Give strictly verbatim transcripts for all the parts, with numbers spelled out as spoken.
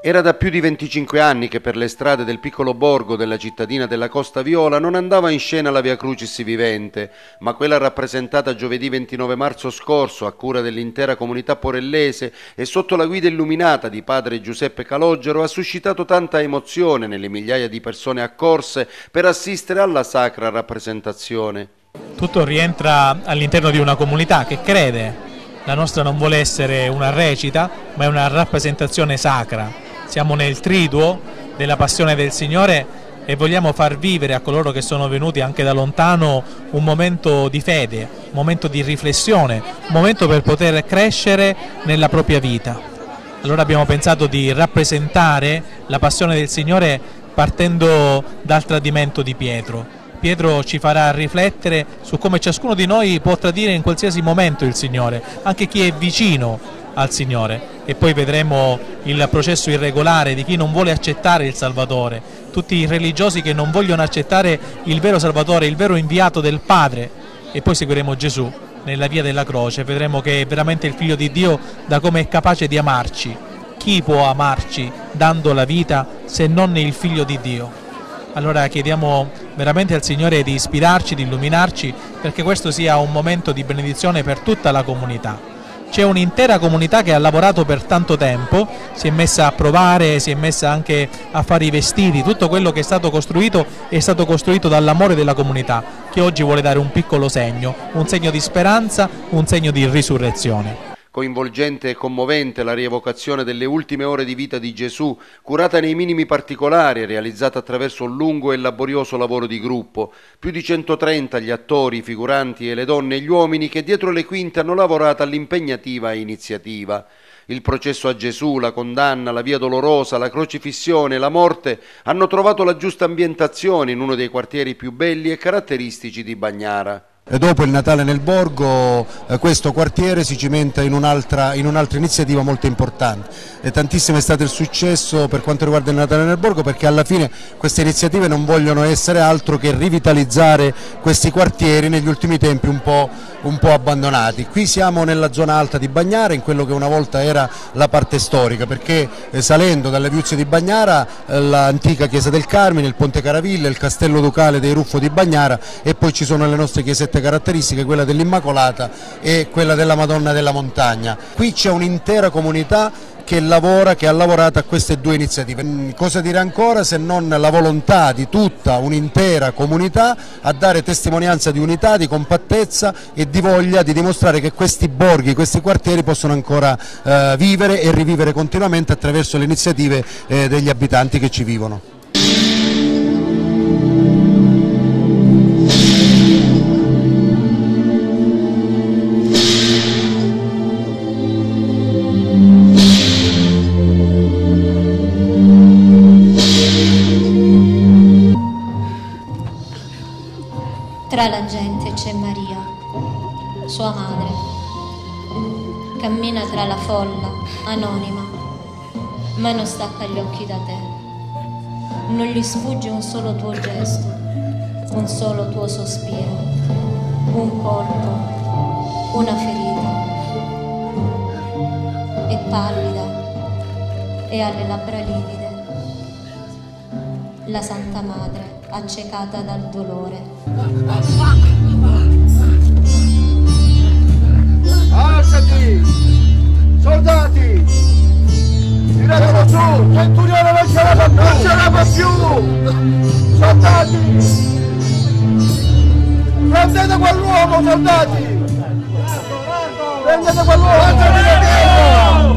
Era da più di venticinque anni che per le strade del piccolo borgo della cittadina della Costa Viola non andava in scena la Via Crucis vivente, ma quella rappresentata giovedì ventinove marzo scorso a cura dell'intera comunità porellese e sotto la guida illuminata di padre Giuseppe Calogero ha suscitato tanta emozione nelle migliaia di persone accorse per assistere alla sacra rappresentazione. Tutto rientra all'interno di una comunità che crede. La nostra non vuole essere una recita, ma è una rappresentazione sacra. Siamo nel triduo della passione del Signore e vogliamo far vivere a coloro che sono venuti anche da lontano un momento di fede, un momento di riflessione, un momento per poter crescere nella propria vita. Allora abbiamo pensato di rappresentare la passione del Signore partendo dal tradimento di Pietro. Pietro ci farà riflettere su come ciascuno di noi può tradire in qualsiasi momento il Signore, anche chi è vicino al Signore, e poi vedremo il processo irregolare di chi non vuole accettare il Salvatore, tutti i religiosi che non vogliono accettare il vero Salvatore, il vero inviato del Padre, e poi seguiremo Gesù nella via della croce, vedremo che è veramente il Figlio di Dio da come è capace di amarci. Chi può amarci dando la vita se non il Figlio di Dio? Allora chiediamo veramente al Signore di ispirarci, di illuminarci, perché questo sia un momento di benedizione per tutta la comunità. C'è un'intera comunità che ha lavorato per tanto tempo, si è messa a provare, si è messa anche a fare i vestiti, tutto quello che è stato costruito è stato costruito dall'amore della comunità, che oggi vuole dare un piccolo segno, un segno di speranza, un segno di risurrezione. Coinvolgente e commovente la rievocazione delle ultime ore di vita di Gesù, curata nei minimi particolari e realizzata attraverso un lungo e laborioso lavoro di gruppo. Più di centotrenta gli attori, i figuranti e le donne e gli uomini che dietro le quinte hanno lavorato all'impegnativa iniziativa. Il processo a Gesù, la condanna, la via dolorosa, la crocifissione, la morte hanno trovato la giusta ambientazione in uno dei quartieri più belli e caratteristici di Bagnara. E dopo il Natale nel Borgo eh, questo quartiere si cimenta in un'altra in un'altra iniziativa molto importante e tantissimo è stato il successo per quanto riguarda il Natale nel Borgo, perché alla fine queste iniziative non vogliono essere altro che rivitalizzare questi quartieri negli ultimi tempi un po', un po' abbandonati. Qui siamo nella zona alta di Bagnara, in quello che una volta era la parte storica, perché eh, salendo dalle viuzze di Bagnara eh, l'antica chiesa del Carmine, il Ponte Caraville, il castello ducale dei Ruffo di Bagnara, e poi ci sono le nostre chiesette caratteristiche, quella dell'Immacolata e quella della Madonna della Montagna. Qui c'è un'intera comunità che lavora, che ha lavorato a queste due iniziative. Cosa dire ancora se non la volontà di tutta un'intera comunità a dare testimonianza di unità, di compattezza e di voglia di dimostrare che questi borghi, questi quartieri possono ancora eh, vivere e rivivere continuamente attraverso le iniziative eh, degli abitanti che ci vivono. Tra la gente c'è Maria, sua madre. Cammina tra la folla, anonima, ma non stacca gli occhi da te. Non gli sfugge un solo tuo gesto, un solo tuo sospiro, un colpo, una ferita. È pallida e ha le labbra livide. La Santa Madre, accecata dal dolore. Alzati! Soldati! Tiratelo su! Centurione non ce la fa più! Non ce la fa più! Soldati! Prendete quell'uomo, soldati! Prendete quell'uomo!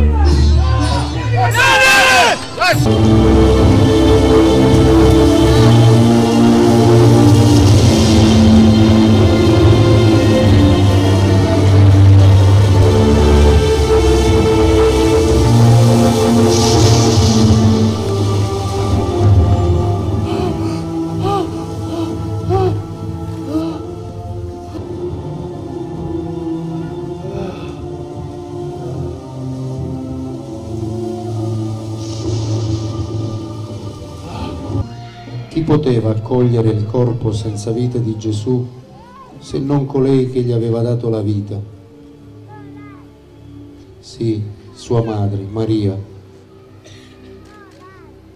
Chi poteva accogliere il corpo senza vita di Gesù se non colei che gli aveva dato la vita? Sì, sua madre, Maria.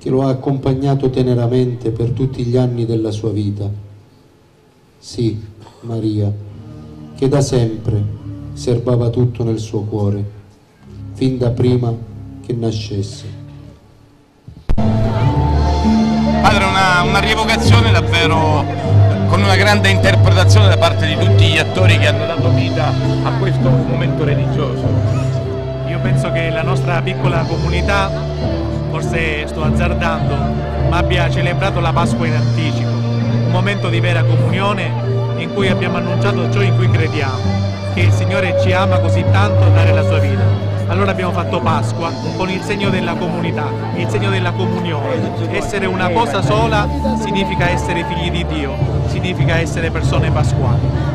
che lo ha accompagnato teneramente per tutti gli anni della sua vita. Sì, Maria, che da sempre serbava tutto nel suo cuore, fin da prima che nascesse. Padre, una, una rievocazione davvero con una grande interpretazione da parte di tutti gli attori che hanno dato vita a questo momento religioso. Io penso che la nostra piccola comunità, forse sto azzardando, ma abbia celebrato la Pasqua in anticipo, un momento di vera comunione in cui abbiamo annunciato ciò in cui crediamo, che il Signore ci ama così tanto da dare la sua vita. Allora abbiamo fatto Pasqua con il segno della comunità, il segno della comunione. Essere una cosa sola significa essere figli di Dio, significa essere persone pasquali.